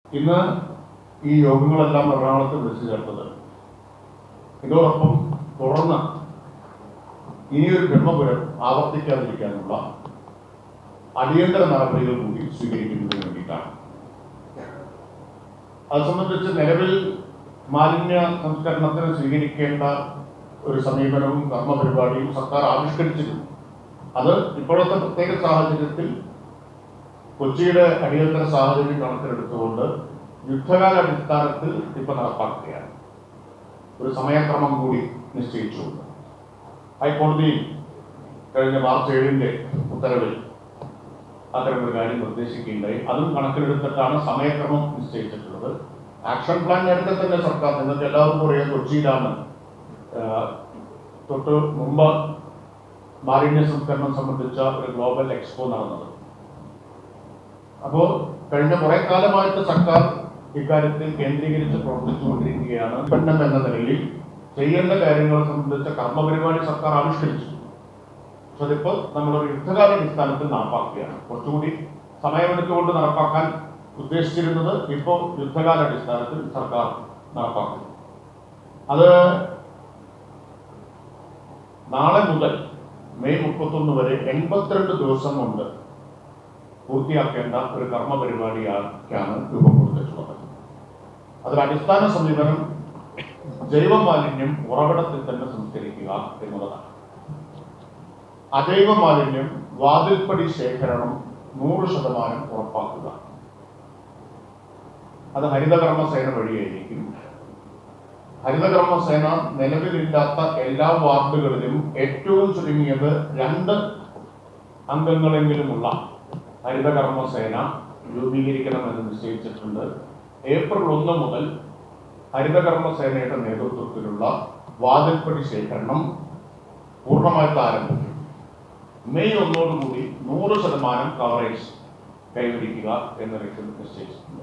ഇന്ന് ഈ യോഗങ്ങളെല്ലാം എറണാകുളത്ത് വിളിച്ചു ചേർത്തത് ഇതോടൊപ്പം തുടർന്ന് ഇനിയൊരു ബ്രഹ്മപുരം ആവർത്തിക്കാതിരിക്കാനുള്ള അടിയന്തര നടപടികൾ കൂടി സ്വീകരിക്കുന്നതിന് വേണ്ടിയിട്ടാണ്. അത് സംബന്ധിച്ച് നിലവിൽ മാലിന്യ സംസ്കരണത്തിന് സ്വീകരിക്കേണ്ട ഒരു സമീപനവും കർമ്മപരിപാടിയും സർക്കാർ ആവിഷ്കരിച്ചിരുന്നു. അത് ഇപ്പോഴത്തെ പ്രത്യേക സാഹചര്യത്തിൽ കൊച്ചിയുടെ അടിയന്തര സാഹചര്യം കണക്കിലെടുത്തുകൊണ്ട് യുദ്ധകാലാടിസ്ഥാനത്തിൽ ഇപ്പൊ നടപ്പാക്കുകയാണ്. ഒരു സമയക്രമം കൂടി നിശ്ചയിച്ചുകൊണ്ട് ഹൈക്കോടതി കഴിഞ്ഞ മാർച്ച് 7 ഉത്തരവിൽ അത്തരമൊരു കാര്യം നിർദ്ദേശിക്കുകയുണ്ടായി. അതും കണക്കിലെടുത്തിട്ടാണ് സമയക്രമം നിശ്ചയിച്ചിട്ടുള്ളത്. ആക്ഷൻ പ്ലാൻ നേരത്തെ തന്നെ സർക്കാർ, നിങ്ങൾക്ക് എല്ലാവർക്കും അറിയാം, കൊച്ചിയിലാണ് തൊട്ട് മുമ്പ് മാലിന്യ സംസ്കരണം സംബന്ധിച്ച ഒരു ഗ്ലോബൽ എക്സ്പോ നടന്നത്. അപ്പോൾ കഴിഞ്ഞ കുറെ കാലമായിട്ട് സർക്കാർ ഇക്കാര്യത്തിൽ കേന്ദ്രീകരിച്ച് പ്രവർത്തിച്ചുകൊണ്ടിരിക്കുകയാണ്. ഉൽപ്പന്നം എന്ന നിലയിൽ ചെയ്യേണ്ട കാര്യങ്ങളെ സംബന്ധിച്ച കർമ്മപരിപാടി സർക്കാർ ആവിഷ്കരിച്ചു. പക്ഷെ അതിപ്പോൾ നമ്മളൊരു യുദ്ധകാലാടിസ്ഥാനത്തിൽ നടപ്പാക്കുകയാണ്. കുറച്ചുകൂടി സമയമെടുത്തുകൊണ്ട് നടപ്പാക്കാൻ ഉദ്ദേശിച്ചിരുന്നത് ഇപ്പോൾ യുദ്ധകാലാടിസ്ഥാനത്തിൽ സർക്കാർ നടപ്പാക്കുന്നു. അത് നാളെ മുതൽ മെയ് 31 വരെ 82 ദിവസം കൊണ്ട് പൂർത്തിയാക്കേണ്ട ഒരു കർമ്മപരിപാടിയാണ് രൂപം കൊടുത്തിട്ടുള്ളത്. അതിൽ അടിസ്ഥാന സമീപനം ജൈവ മാലിന്യം ഉറവിടത്തിൽ തന്നെ സംസ്കരിക്കുക എന്നുള്ളതാണ്. അജൈവ മാലിന്യം വാതിൽപ്പടി ശേഖരണം 100% ഉറപ്പാക്കുക. അത് ഹരിതകർമ്മസേന വഴിയായിരിക്കും. ഹരിതകർമ്മസേന നിലവിലില്ലാത്ത എല്ലാ വാർഡുകളിലും ഏറ്റവും ചുരുങ്ങിയത് 2 അംഗങ്ങളെങ്കിലുമുള്ള ഹരിതകർമ്മസേന രൂപീകരിക്കണമെന്ന് നിശ്ചയിച്ചിട്ടുണ്ട്. ഏപ്രിൽ 1 മുതൽ ഹരിതകർമ്മസേനയുടെ നേതൃത്വത്തിലുള്ള വാതിൽപ്പടി ശേഖരണം പൂർണ്ണമായിട്ട് ആരംഭിക്കും. മെയ് 1 100% കവറേജ് കൈവരിക്കുക എന്ന ലക്ഷ്യം നിശ്ചയിച്ചിട്ടുണ്ട്.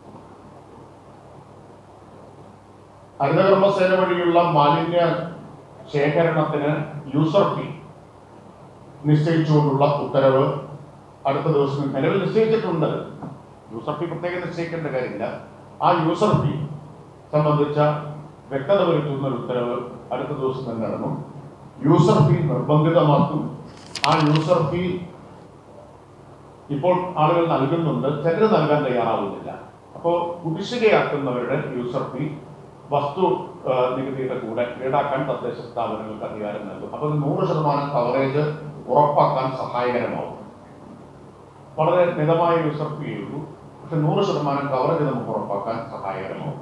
ഹരിതകർമ്മസേന വഴിയുള്ള മാലിന്യ ശേഖരണത്തിന് യൂസർ ഫീ നിശ്ചയിച്ചുകൊണ്ടുള്ള ഉത്തരവ് അടുത്ത ദിവസം നിലവിൽ നിശ്ചയിച്ചിട്ടുണ്ട്. യൂസർ ഫീ പ്രത്യേകം നിശ്ചയിക്കേണ്ട കാര്യമില്ല. ആ യൂസർ ഫീ സംബന്ധിച്ച വ്യക്തത വരുത്തുന്ന ഒരു ഉത്തരവ് അടുത്ത ദിവസം തന്നെ ഇറങ്ങും. യൂസർ ഫീ നിർബന്ധിതമാക്കും. ആ യൂസർ ഫീ ഇപ്പോൾ ആളുകൾ നൽകുന്നുണ്ട്, ചിലർ നൽകാൻ തയ്യാറാവുന്നില്ല. അപ്പോൾ കുടിശ്ശികയാക്കുന്നവരുടെ യൂസർ ഫീ വസ്തു നികുതിയുടെ കൂടെ ഈടാക്കാൻ തദ്ദേശ സ്ഥാപനങ്ങൾക്ക് അധികാരം നൽകും. അപ്പോൾ 100% കവറേജ് ഉറപ്പാക്കാൻ സഹായകരമാവും. വളരെ മിതമായ യൂസർ ഫീ ഉള്ളൂ, പക്ഷെ 100% കവറേജ് നമുക്ക് ഉറപ്പാക്കാൻ സഹായകരമാവും.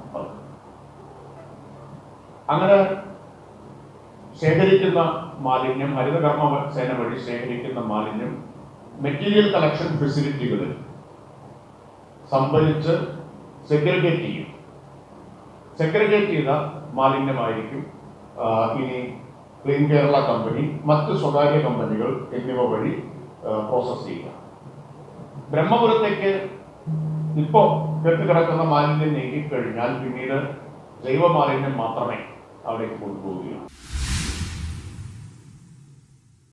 അങ്ങനെ ശേഖരിക്കുന്ന മാലിന്യം, ഹരിതകർമ്മ സേന വഴി ശേഖരിക്കുന്ന മാലിന്യം മെറ്റീരിയൽ കളക്ഷൻ ഫെസിലിറ്റികളിൽ സംഭരിച്ച് സെഗ്രിഗേറ്റ് ചെയ്യും. സെഗ്രിഗേറ്റ് ചെയ്ത മാലിന്യമായിരിക്കും ഇനി ക്ലീൻ കേരള കമ്പനി, മറ്റ് സ്വകാര്യ കമ്പനികൾ എന്നിവ വഴി പ്രോസസ് ചെയ്യുക. ബ്രഹ്മപുരത്തേക്ക് ഇപ്പോൾ കെട്ടിക്കിടക്കുന്ന മാലിന്യം നീക്കിക്കഴിഞ്ഞാൽ പിന്നീട് ജൈവ മാലിന്യം മാത്രമേ അവിടേക്ക് കൊണ്ടുപോവുകയുള്ളൂ.